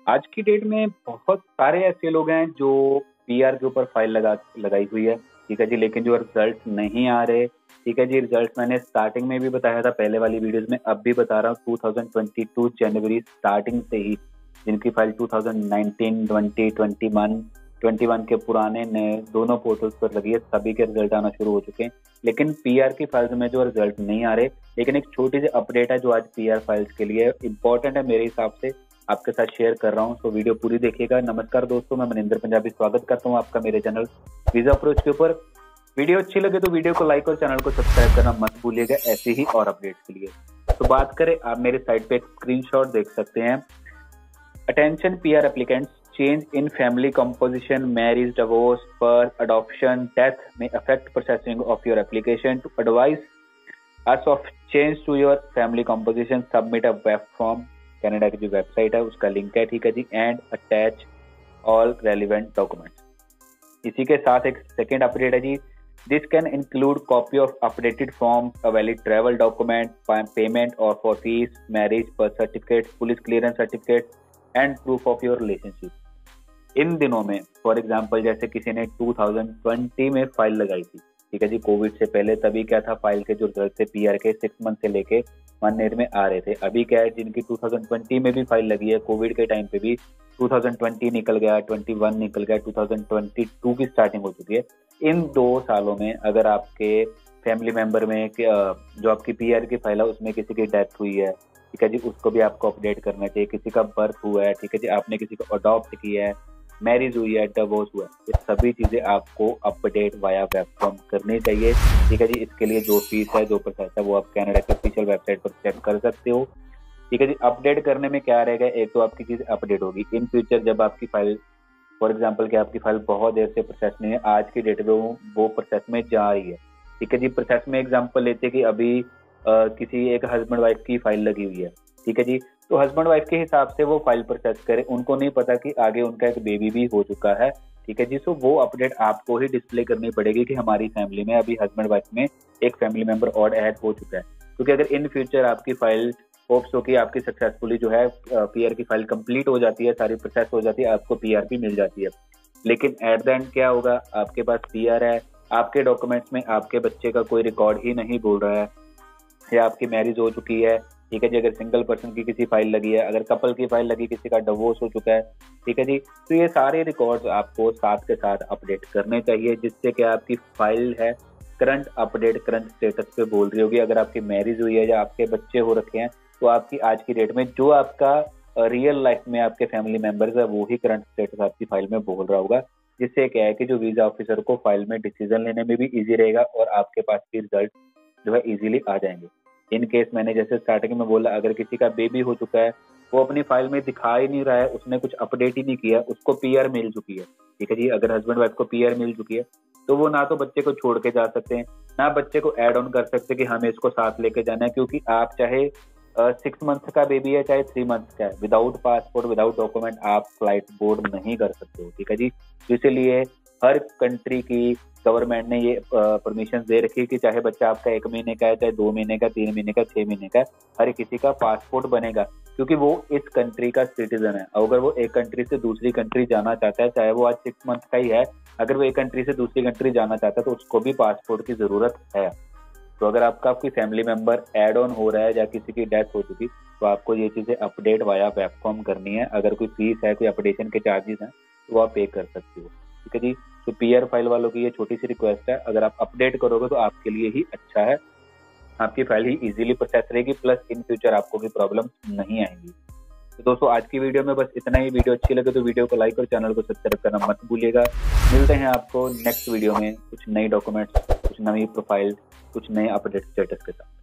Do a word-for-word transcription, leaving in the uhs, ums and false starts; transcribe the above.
आज की डेट में बहुत सारे ऐसे लोग हैं जो पीआर के ऊपर फाइल लगा लगाई हुई है, ठीक है जी, लेकिन जो रिजल्ट नहीं आ रहे। ठीक है जी, रिजल्ट मैंने स्टार्टिंग में भी बताया था पहले वाली वीडियोस में, अब भी बता रहा हूँ। दो हज़ार बाईस जनवरी स्टार्टिंग से ही जिनकी फाइल दो हज़ार उन्नीस, बीस, इक्कीस, इक्कीस के पुराने नए दोनों पोर्टल्स पर लगी है, सभी के रिजल्ट आना शुरू हो चुके हैं। लेकिन पीआर की फाइल्स में जो रिजल्ट नहीं आ रहे। लेकिन एक छोटी सी अपडेट है जो आज पीआर फाइल्स के लिए इंपॉर्टेंट है, मेरे हिसाब से आपके साथ शेयर कर रहा हूं, तो वीडियो पूरी देखिएगा। नमस्कार दोस्तों, मैं मनिंदर पंजाबी स्वागत करता हूं आपका मेरे चैनल वीजा अप्रोच के ऊपर। वीडियो अच्छी लगे तो वीडियो को लाइक और चैनल को सब्सक्राइब करना मत भूलिएगा, ऐसे ही और अपडेट्स के लिए। तो बात करें, आप मेरे साइट पे एक स्क्रीनशॉट देख सकते हैं। Attention PR applicants, change in family composition, marriage, divorce, birth, adoption, death में affect processing of your application. To advise us of change to your family composition, submit a web form. Canada की जो website है उसका link है, ठीक है जी। And attach all relevant documents. इसी के साथ एक सेकेंड अपडेट है जी। This can include copy of updated forms, a valid travel document, payment और for fees, marriage, birth certificate, police clearance certificate and proof of your relationship. इन दिनों में फॉर एग्जाम्पल जैसे किसी ने दो हज़ार बीस में फाइल लगाई थी, ठीक है जी, कोविड से पहले, तभी क्या था, फाइल के जो रिजल्ट थे पीआर के सिक्स मंथ से लेके वन ईयर में आ रहे थे। अभी क्या है, जिनकी दो हज़ार बीस में भी फाइल लगी है, कोविड के टाइम पे भी दो हज़ार बीस निकल गया, इक्कीस निकल गया, दो हज़ार बाईस की स्टार्टिंग हो चुकी है। इन दो सालों में अगर आपके फैमिली मेंबर में जो आपकी पीआर की फाइल है उसमें किसी की डेथ हुई है, ठीक है जी, उसको भी आपको अपडेट करना चाहिए। किसी का बर्थ हुआ है, ठीक है जी, आपने किसी को अडॉप्ट किया है, मैरिज हुई है, डिवोर्स हुआ है, ये सभी चीजें आपको अपडेट वाया वेब फॉर्म करनी चाहिए, ठीक है जी। इसके लिए जो फीस है, जो प्रोसेस है, वो आप कनाडा की ऑफिशियल वेबसाइट पर चेक कर सकते हो, ठीक है जी। अपडेट करने में क्या रहेगा, एक तो आपकी चीज अपडेट होगी। इन फ्यूचर जब आपकी फाइल फॉर एग्जाम्पल कि आपकी फाइल बहुत देर से प्रोसेस में है, आज की डेट में वो, वो प्रोसेस में जा रही है, ठीक है जी। प्रोसेस में एग्जाम्पल लेते हैं कि अभी आ, किसी एक हस्बैंड वाइफ की फाइल लगी हुई है, ठीक है जी, तो हस्बैंड वाइफ के हिसाब से वो फाइल प्रोसेस करे, उनको नहीं पता कि आगे उनका एक बेबी भी हो चुका है, ठीक है जी। सो वो अपडेट आपको ही डिस्प्ले करनी पड़ेगी कि हमारी फैमिली में अभी हस्बैंड वाइफ में एक फैमिली मेंबर और ऐड हो चुका है। क्योंकि अगर इन फ्यूचर आपकी फाइल होप्स हो कि आपकी सक्सेसफुली जो है पीआर की फाइल कंप्लीट हो जाती है, सारी प्रोसेस हो जाती है, आपको पीआर भी मिल जाती है, लेकिन एट द एंड क्या होगा, आपके पास पीआर है, आपके डॉक्यूमेंट्स में आपके बच्चे का कोई रिकॉर्ड ही नहीं बोल रहा है, या आपकी मैरिज हो चुकी है, ठीक है जी, अगर सिंगल पर्सन की किसी फाइल लगी है, अगर कपल की फाइल लगी, किसी का डिवोर्स हो चुका है, ठीक है जी, तो ये सारे रिकॉर्ड्स आपको साथ के साथ अपडेट करने चाहिए, जिससे कि आपकी फाइल है करंट अपडेट, करंट स्टेटस पे बोल रही होगी। अगर आपकी मैरिज हुई है या आपके बच्चे हो रखे हैं, तो आपकी आज की डेट में जो आपका रियल लाइफ में आपके फैमिली मेंबर्स है वो ही करंट स्टेटस आपकी फाइल में बोल रहा होगा, जिससे क्या है कि जो वीजा ऑफिसर को फाइल में डिसीजन लेने में भी इजी रहेगा और आपके पास भी रिजल्ट जो है इजीली आ जाएंगे। इन केस मैंने जैसे स्टार्टिंग में बोला, अगर किसी का बेबी हो चुका है, वो अपनी फाइल में दिखा ही नहीं रहा है, उसने कुछ अपडेट ही नहीं किया, उसको पीआर मिल चुकी है, ठीक है जी। अगर हस्बैंड वाइफ को पीआर मिल चुकी है तो वो ना तो बच्चे को छोड़ के जा सकते हैं, ना बच्चे को ऐड ऑन कर सकते कि हमें इसको साथ लेके जाना है, क्योंकि आप चाहे सिक्स मंथ का बेबी है चाहे थ्री मंथ का है, विदाउट पासपोर्ट, विदाउट डॉक्यूमेंट आप फ्लाइट बोर्ड नहीं कर सकते हो, ठीक है जी। तो इसीलिए हर कंट्री की गवर्नमेंट ने ये परमिशन दे रखी है कि चाहे बच्चा आपका एक महीने का है, चाहे दो महीने का, तीन महीने का, छह महीने का, हर किसी का पासपोर्ट बनेगा, क्योंकि वो इस कंट्री का सिटीजन है। अगर वो एक कंट्री से दूसरी कंट्री जाना चाहता है, चाहे वो आज सिक्स मंथ का ही है, अगर वो एक कंट्री से दूसरी कंट्री जाना चाहता है तो उसको भी पासपोर्ट की जरूरत है। तो अगर आपका आपकी फैमिली मेंबर एड ऑन हो रहा है या किसी की डेथ हो चुकी, तो आपको ये चीजें अपडेट वाया वेब फॉर्म करनी है। अगर कोई फीस है, कोई अपडेशन के चार्जेस हैं, तो आप पे कर सकते हो, ठीक है जी। तो पीआर फाइल वालों की ये छोटी सी रिक्वेस्ट है, अगर आप अपडेट करोगे तो आपके लिए ही अच्छा है, आपकी फाइल ही इजीली प्रोसेस रहेगी, प्लस इन फ्यूचर आपको भी प्रॉब्लम नहीं आएंगी। तो दोस्तों आज की वीडियो में बस इतना ही। वीडियो अच्छी लगे तो वीडियो को लाइक और चैनल को सब्सक्राइब करना मत भूलिएगा। मिलते हैं आपको नेक्स्ट वीडियो में कुछ नई डॉक्यूमेंट्स, कुछ नई प्रोफाइल, कुछ नए अपडेट स्टेटस के साथ।